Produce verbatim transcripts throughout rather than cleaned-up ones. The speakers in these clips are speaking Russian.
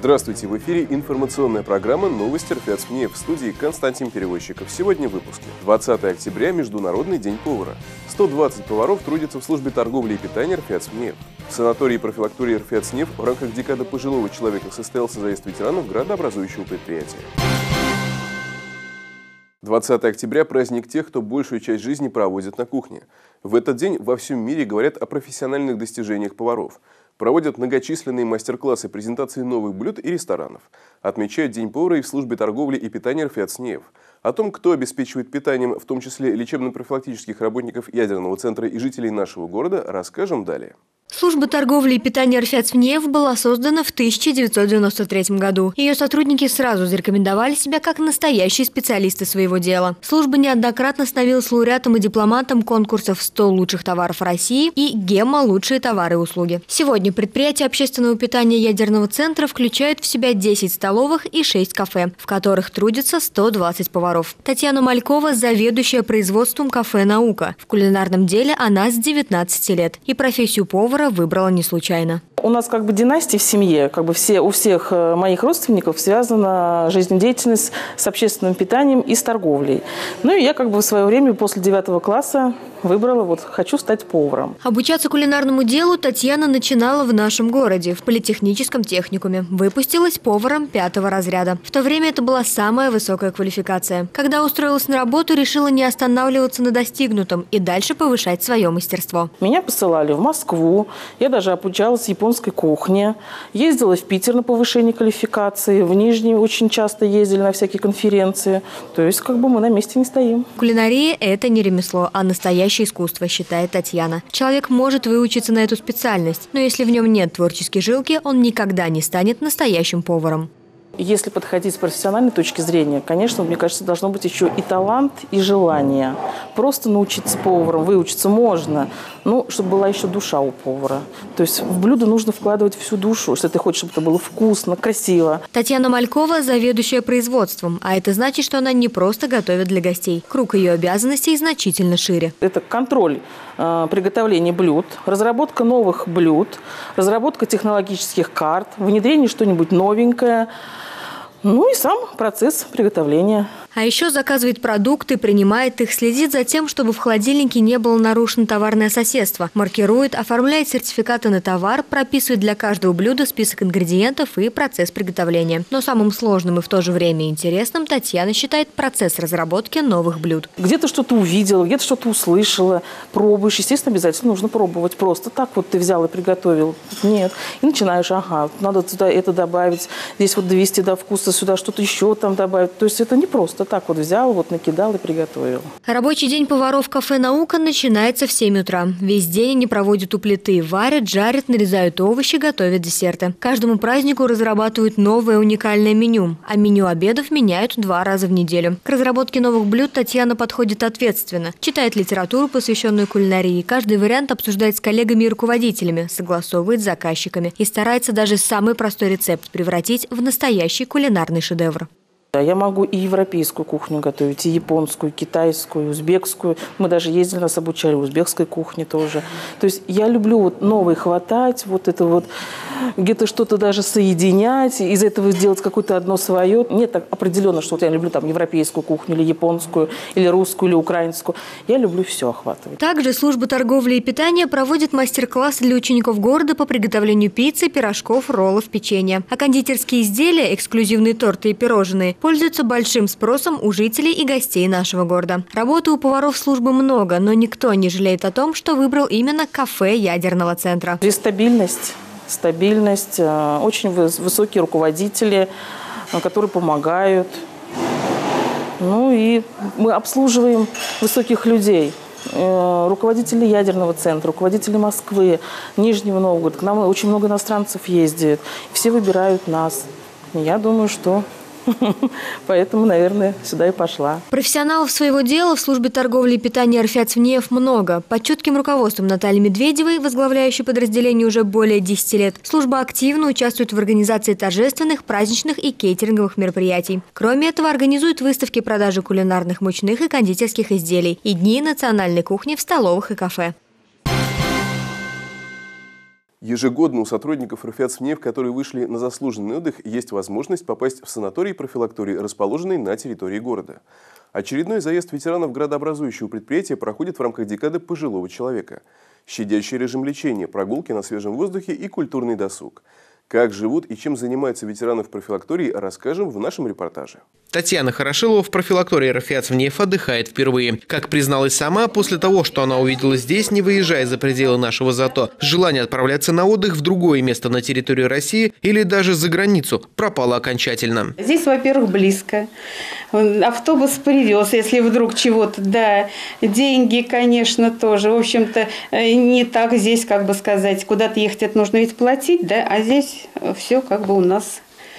Здравствуйте! В эфире информационная программа «Новости эр эф эс МНИЭ», в студии Константин Перевозчиков. Сегодня в выпуске. двадцатое октября – Международный день повара. сто двадцать поваров трудятся в службе торговли и питания эр эф эс МНИЭ. В санатории и профилактории эр эф эс НИЭФ в рамках декады пожилого человека состоялся заезд ветеранов градообразующего предприятия. двадцатое октября – праздник тех, кто большую часть жизни проводит на кухне. В этот день во всем мире говорят о профессиональных достижениях поваров. Проводят многочисленные мастер-классы, презентации новых блюд и ресторанов. Отмечают День повара и в службе торговли и питания эр эф эс НИЭФ. О том, кто обеспечивает питанием, в том числе лечебно-профилактических работников ядерного центра и жителей нашего города, расскажем далее. Служба торговли и питания эр эф эс МНИЭФ была создана в тысяча девятьсот девяносто третьем году. Ее сотрудники сразу зарекомендовали себя как настоящие специалисты своего дела. Служба неоднократно становилась лауреатом и дипломантом конкурсов «сто лучших товаров России» и «Гемма. Лучшие товары и услуги». Сегодня предприятие общественного питания ядерного центра включает в себя десять столовых и шесть кафе, в которых трудятся сто двадцать поваров. Татьяна Малькова – заведующая производством кафе «Наука». В кулинарном деле она с девятнадцати лет. И профессию повара выбрала не случайно. У нас как бы династия в семье, как бы все, у всех моих родственников связана жизнедеятельность с общественным питанием и с торговлей. Ну и я как бы в свое время после девятого класса выбрала, вот, хочу стать поваром. Обучаться кулинарному делу Татьяна начинала в нашем городе, в политехническом техникуме. Выпустилась поваром пятого разряда. В то время это была самая высокая квалификация. Когда устроилась на работу, решила не останавливаться на достигнутом и дальше повышать свое мастерство. Меня посылали в Москву, я даже обучалась японской кухне, ездила в Питер на повышение квалификации, в Нижний очень часто ездили на всякие конференции. То есть как бы мы на месте не стоим. Кулинария – это не ремесло, а настоящее искусство, считает Татьяна. Человек может выучиться на эту специальность, но если в нем нет творческой жилки, он никогда не станет настоящим поваром. Если подходить с профессиональной точки зрения, конечно, мне кажется, должно быть еще и талант, и желание. Просто научиться поваром, выучиться можно, но чтобы была еще душа у повара. То есть в блюдо нужно вкладывать всю душу, если ты хочешь, чтобы это было вкусно, красиво. Татьяна Малькова – заведующая производством, а это значит, что она не просто готовит для гостей. Круг ее обязанностей значительно шире. Это контроль э, приготовления блюд, разработка новых блюд, разработка технологических карт, внедрение что-нибудь новенькое. Ну и сам процесс приготовления. А еще заказывает продукты, принимает их, следит за тем, чтобы в холодильнике не было нарушено товарное соседство, маркирует, оформляет сертификаты на товар, прописывает для каждого блюда список ингредиентов и процесс приготовления. Но самым сложным и в то же время интересным Татьяна считает процесс разработки новых блюд. Где-то что-то увидела, где-то что-то услышала, пробуешь. Естественно, обязательно нужно пробовать. Просто так вот ты взял и приготовил. Нет. И начинаешь, ага, надо сюда это добавить, здесь вот довести до вкуса, сюда что-то еще там добавить. То есть это не просто так вот взял, вот накидал и приготовил. Рабочий день поваров кафе «Наука» начинается в семь утра. Весь день они проводят у плиты, варят, жарят, нарезают овощи, готовят десерты. Каждому празднику разрабатывают новое уникальное меню, а меню обедов меняют два раза в неделю. К разработке новых блюд Татьяна подходит ответственно. Читает литературу, посвященную кулинарии. Каждый вариант обсуждает с коллегами и руководителями, согласовывает с заказчиками и старается даже самый простой рецепт превратить в настоящий кулинарный шедевр. Я могу и европейскую кухню готовить, и японскую, и китайскую, и узбекскую. Мы даже ездили, нас обучали узбекской кухне тоже. То есть я люблю вот новое хватать, вот это вот где-то что-то даже соединять, из этого сделать какое-то одно свое. Нет так определенно, что вот я люблю там европейскую кухню, или японскую, или русскую, или украинскую. Я люблю все охватывать. Также служба торговли и питания проводит мастер-классы для учеников города по приготовлению пиццы, пирожков, роллов, печенья. А кондитерские изделия, эксклюзивные торты и пирожные, пользуются большим спросом у жителей и гостей нашего города. Работы у поваров службы много, но никто не жалеет о том, что выбрал именно кафе ядерного центра. Здесь стабильность, стабильность, очень высокие руководители, которые помогают. Ну и мы обслуживаем высоких людей. Руководители ядерного центра, руководители Москвы, Нижнего Новгорода. К нам очень много иностранцев ездит. Все выбирают нас. Я думаю, что поэтому, наверное, сюда и пошла. Профессионалов своего дела в службе торговли и питания эр эф эс МНИЭФ много. Под чутким руководством Натальи Медведевой, возглавляющей подразделение уже более десяти лет, служба активно участвует в организации торжественных, праздничных и кейтеринговых мероприятий. Кроме этого, организует выставки продажи кулинарных мучных и кондитерских изделий и дни национальной кухни в столовых и кафе. Ежегодно у сотрудников РФЯЦ-ФНЕФ, которые вышли на заслуженный отдых, есть возможность попасть в санаторий и профилакторий, расположенный на территории города. Очередной заезд ветеранов градообразующего предприятия проходит в рамках декады пожилого человека. Щадящий режим лечения, прогулки на свежем воздухе и культурный досуг. Как живут и чем занимаются ветераны в профилактории, расскажем в нашем репортаже. Татьяна Хорошилова в профилактории РФЯЦ-ФНЕФ отдыхает впервые. Как призналась сама, после того, что она увидела здесь, не выезжая за пределы нашего ЗАТО, желание отправляться на отдых в другое место на территории России или даже за границу пропало окончательно. Здесь, во-первых, близко. Автобус привез, если вдруг чего-то. Да, деньги, конечно, тоже. В общем-то, не так здесь, как бы сказать, куда-то ехать это нужно ведь платить, да, а здесь все как бы у нас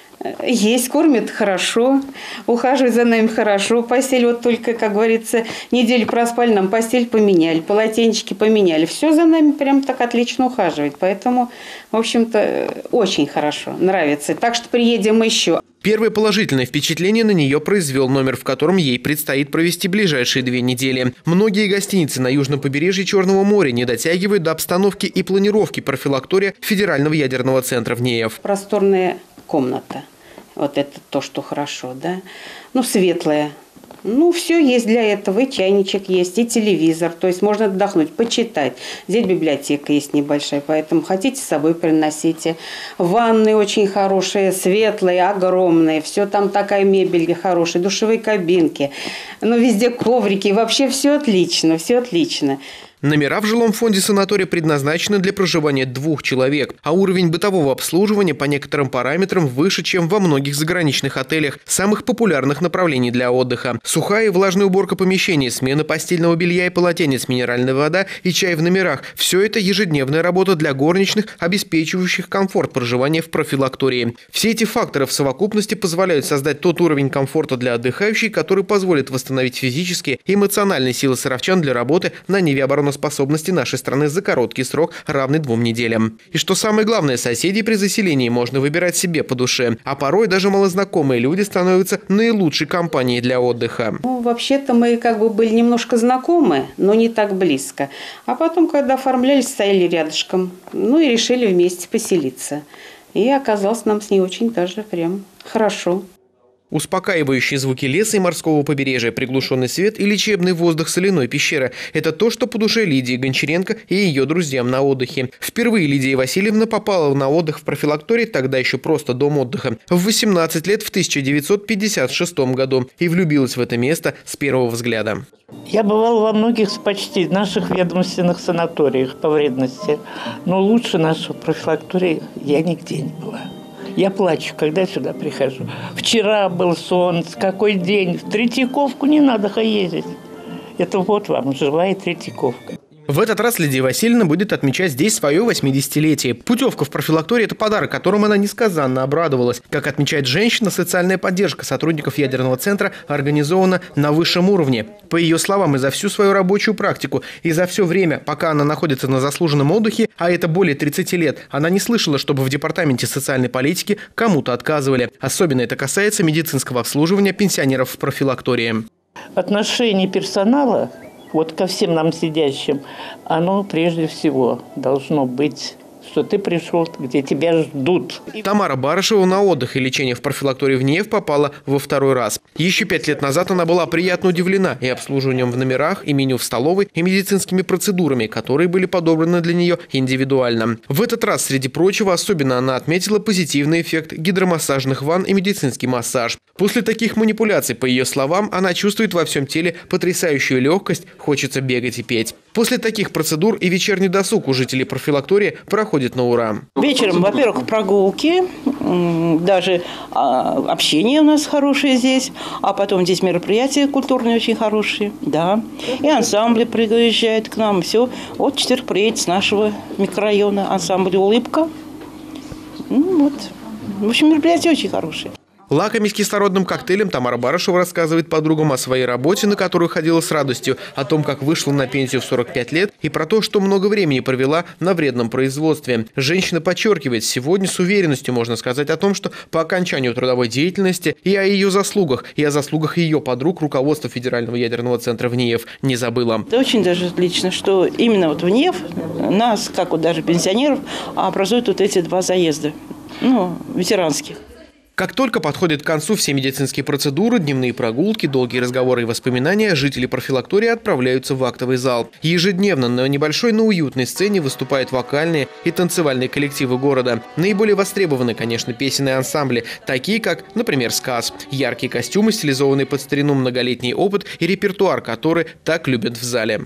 есть, кормят хорошо, ухаживают за нами хорошо. Постель вот только, как говорится, неделю проспали, нам постель поменяли, полотенчики поменяли. Все за нами прям так отлично ухаживает. Поэтому, в общем-то, очень хорошо, нравится. Так что приедем еще. Первое положительное впечатление на нее произвел номер, в котором ей предстоит провести ближайшие две недели. Многие гостиницы на южном побережье Черного моря не дотягивают до обстановки и планировки профилактория Федерального ядерного центра в НЕФ. Просторная комната. Вот это то, что хорошо, да. Ну, светлая. Ну, все есть для этого. И чайничек есть, и телевизор. То есть можно отдохнуть, почитать. Здесь библиотека есть небольшая, поэтому хотите с собой приносите. Ванны очень хорошие, светлые, огромные. Все там такая мебель хорошая, душевые кабинки. Ну, везде коврики. Вообще все отлично, все отлично. Номера в жилом фонде санатория предназначены для проживания двух человек, а уровень бытового обслуживания по некоторым параметрам выше, чем во многих заграничных отелях, самых популярных направлений для отдыха. Сухая и влажная уборка помещений, смена постельного белья и полотенец, минеральная вода и чай в номерах – все это ежедневная работа для горничных, обеспечивающих комфорт проживания в профилактории. Все эти факторы в совокупности позволяют создать тот уровень комфорта для отдыхающих, который позволит восстановить физические и эмоциональные силы саровчан для работы на ниве обороны способности нашей страны за короткий срок, равный двум неделям. И что самое главное, соседей при заселении можно выбирать себе по душе, а порой даже малознакомые люди становятся наилучшей компанией для отдыха. Ну, вообще-то мы как бы были немножко знакомы, но не так близко. А потом, когда оформлялись, стояли рядышком, ну и решили вместе поселиться. И оказалось нам с ней очень даже прям хорошо. Успокаивающие звуки леса и морского побережья, приглушенный свет и лечебный воздух соляной пещеры – это то, что по душе Лидии Гончаренко и ее друзьям на отдыхе. Впервые Лидия Васильевна попала на отдых в профилакторий, тогда еще просто дом отдыха, в восемнадцать лет в тысяча девятьсот пятьдесят шестом году и влюбилась в это место с первого взгляда. Я бывала во многих почти наших ведомственных санаториях по вредности, но лучше нашего профилактория я нигде не была. Я плачу, когда сюда прихожу. Вчера был солнце, какой день. В Третьяковку не надо ездить. Это вот вам живая Третьяковка. В этот раз Лидия Васильевна будет отмечать здесь свое восьмидесятилетие. Путевка в профилактории – это подарок, которым она несказанно обрадовалась. Как отмечает женщина, социальная поддержка сотрудников ядерного центра организована на высшем уровне. По ее словам, и за всю свою рабочую практику, и за все время, пока она находится на заслуженном отдыхе, а это более тридцати лет, она не слышала, чтобы в департаменте социальной политики кому-то отказывали. Особенно это касается медицинского обслуживания пенсионеров в профилактории. Отношение персонала вот ко всем нам сидящим, оно прежде всего должно быть, что ты пришел, где тебя ждут. Тамара Барышева на отдых и лечение в профилактории в НЕФ попала во второй раз. Еще пять лет назад она была приятно удивлена и обслуживанием в номерах, и меню в столовой, и медицинскими процедурами, которые были подобраны для нее индивидуально. В этот раз, среди прочего, особенно она отметила позитивный эффект гидромассажных ванн и медицинский массаж. После таких манипуляций, по ее словам, она чувствует во всем теле потрясающую легкость, хочется бегать и петь. После таких процедур и вечерний досуг у жителей профилактории проходит на ура. Вечером, во-первых, прогулки, даже общение у нас хорошее здесь, а потом здесь мероприятия культурные очень хорошие, да. И ансамбли приезжают к нам, все. Вот четверг приедет с нашего микрорайона ансамбль «Улыбка». Ну вот, в общем, мероприятия очень хорошие. Лакомясь кислородным коктейлем, Тамара Барышева рассказывает подругам о своей работе, на которую ходила с радостью, о том, как вышла на пенсию в сорок пять лет и про то, что много времени провела на вредном производстве. Женщина подчеркивает, сегодня с уверенностью можно сказать о том, что по окончанию трудовой деятельности и о ее заслугах, и о заслугах ее подруг руководство Федерального ядерного центра в НИЭФ не забыло. Это очень даже отлично, что именно вот в НИЭФ нас, как вот даже пенсионеров, образуют вот эти два заезда, ну, ветеранских. Как только подходят к концу все медицинские процедуры, дневные прогулки, долгие разговоры и воспоминания, жители профилактории отправляются в актовый зал. Ежедневно на небольшой, но уютной сцене выступают вокальные и танцевальные коллективы города. Наиболее востребованы, конечно, песенные ансамбли, такие как, например, «Сказ». Яркие костюмы, стилизованные под старину, многолетний опыт и репертуар, который так любят в зале.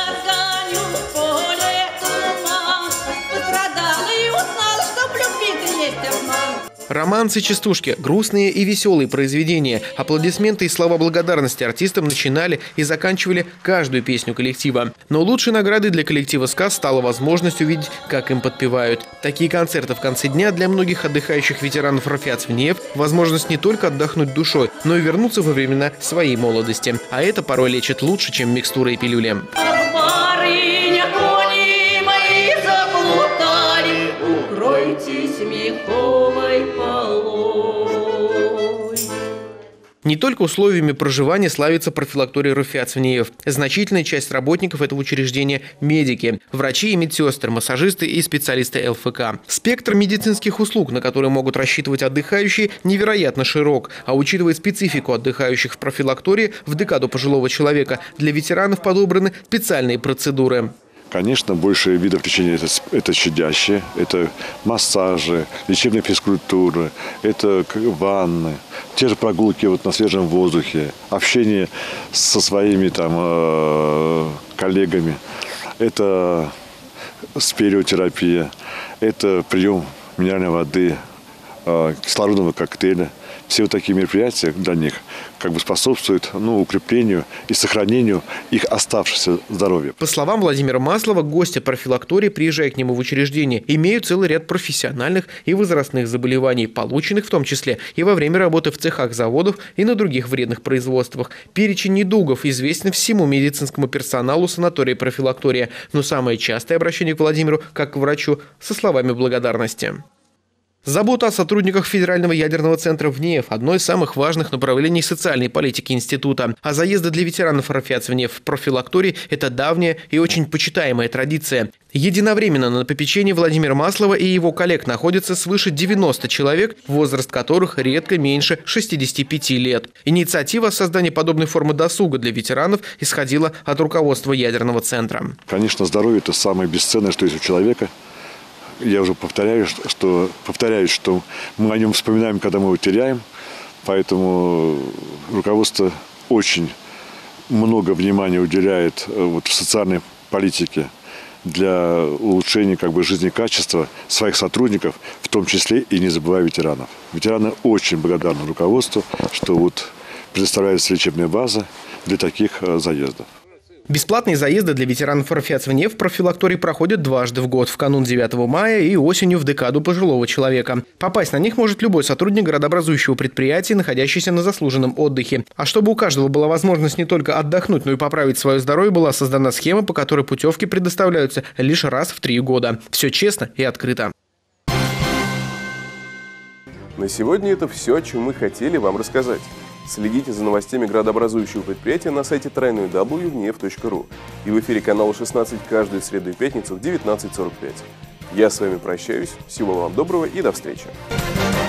Романсы, частушки, грустные и веселые произведения, аплодисменты и слова благодарности артистам начинали и заканчивали каждую песню коллектива. Но лучшей наградой для коллектива «Сказ» стала возможность увидеть, как им подпевают. Такие концерты в конце дня для многих отдыхающих ветеранов РФЯЦ в НИЭФ – возможность не только отдохнуть душой, но и вернуться во времена своей молодости. А это порой лечит лучше, чем микстуры и пилюли. Не только условиями проживания славится профилактория РФЯЦ в НИЭФ. Значительная часть работников этого учреждения – медики, врачи и медсестры, массажисты и специалисты ЛФК. Спектр медицинских услуг, на которые могут рассчитывать отдыхающие, невероятно широк. А учитывая специфику отдыхающих в профилактории в декаду пожилого человека, для ветеранов подобраны специальные процедуры. Конечно, больше видов лечения это, это щадящие, это массажи, лечебная физкультура, это ванны, те же прогулки вот на свежем воздухе, общение со своими там э, коллегами, это спелеотерапия, это прием минеральной воды, э, кислородного коктейля. Все вот такие мероприятия для них как бы способствуют ну, укреплению и сохранению их оставшегося здоровья. По словам Владимира Маслова, гости профилактории, приезжая к нему в учреждение, имеют целый ряд профессиональных и возрастных заболеваний, полученных в том числе и во время работы в цехах заводов и на других вредных производствах. Перечень недугов известен всему медицинскому персоналу санатория профилактория, но самое частое обращение к Владимиру, как к врачу, со словами благодарности. Забота о сотрудниках Федерального ядерного центра в НИЭФ – одно из самых важных направлений социальной политики института. А заезды для ветеранов РФЯЦ в НИЭФ в профилактории – это давняя и очень почитаемая традиция. Единовременно на попечении Владимира Маслова и его коллег находится свыше девяноста человек, возраст которых редко меньше шестидесяти пяти лет. Инициатива о создании подобной формы досуга для ветеранов исходила от руководства ядерного центра. Конечно, здоровье – это самое бесценное, что есть у человека. Я уже повторяю, что, повторяюсь, что мы о нем вспоминаем, когда мы его теряем. Поэтому руководство очень много внимания уделяет вот, в социальной политике для улучшения как бы, жизнекачества своих сотрудников, в том числе и не забывая ветеранов. Ветераны очень благодарны руководству, что вот, предоставляется лечебная база для таких заездов. Бесплатные заезды для ветеранов РФЯЦ в НИЭФ в профилактории проходят дважды в год, в канун девятого мая и осенью в декаду пожилого человека. Попасть на них может любой сотрудник городообразующего предприятия, находящийся на заслуженном отдыхе. А чтобы у каждого была возможность не только отдохнуть, но и поправить свое здоровье, была создана схема, по которой путевки предоставляются лишь раз в три года. Все честно и открыто. На сегодня это все, о чем мы хотели вам рассказать. Следите за новостями градообразующего предприятия на сайте дабл ю дабл ю дабл ю точка ниэф точка ру и в эфире канала шестнадцать каждую среду и пятницу в девятнадцать сорок пять. Я с вами прощаюсь. Всего вам доброго и до встречи.